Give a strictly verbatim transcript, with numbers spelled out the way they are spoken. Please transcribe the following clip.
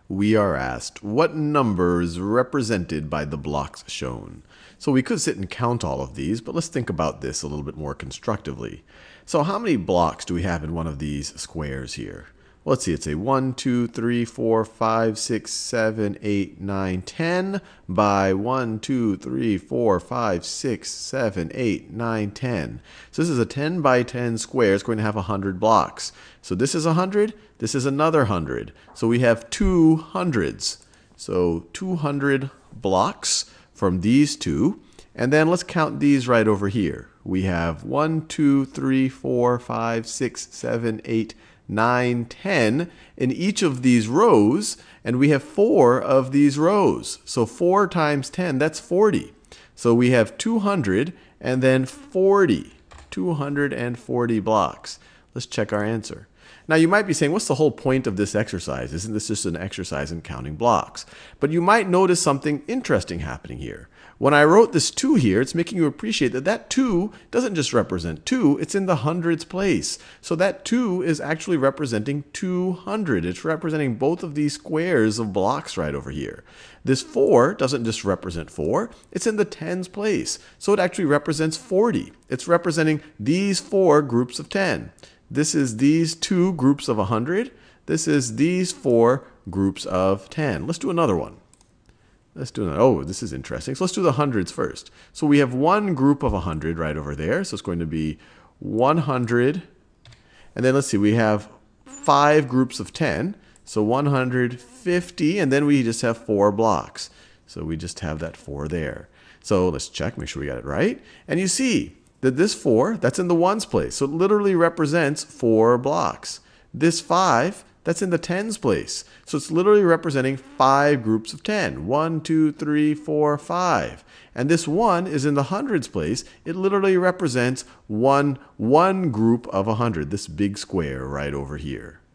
we are asked what number is represented by the blocks shown. So we could sit and count all of these, but let's think about this a little bit more constructively. So how many blocks do we have in one of these squares here? Well, let's see, it's a one, two, three, four, five, six, seven, eight, nine, ten by one, two, three, four, five, six, seven, eight, nine, ten. So this is a ten by ten square. It's going to have one hundred blocks. So this is one hundred, this is another one hundred. So we have two hundreds. So two hundred blocks from these two. And then let's count these right over here. We have one, two, three, four, five, six, seven, eight, nine, ten in each of these rows, and we have four of these rows. So four times ten, that's forty. So we have two hundred and then forty. two hundred forty blocks. Let's check our answer. Now you might be saying, what's the whole point of this exercise? Isn't this just an exercise in counting blocks? But you might notice something interesting happening here. When I wrote this two here, it's making you appreciate that that two doesn't just represent two, it's in the hundreds place. So that two is actually representing two hundred. It's representing both of these squares of blocks right over here. This four doesn't just represent four, it's in the tens place. So it actually represents forty. It's representing these four groups of ten. This is these two groups of one hundred. This is these four groups of ten. Let's do another one. Let's do another. Oh, this is interesting. So let's do the hundreds first. So we have one group of one hundred right over there. So it's going to be one hundred. And then let's see, we have five groups of ten. So one hundred fifty. And then we just have four blocks. So we just have that four there. So let's check, make sure we got it right. And you see that this four, that's in the ones place. So it literally represents four blocks. This five, that's in the tens place. So it's literally representing five groups of ten. One, two, three, four, five. And this one is in the hundreds place. It literally represents one, one group of one hundred, this big square right over here.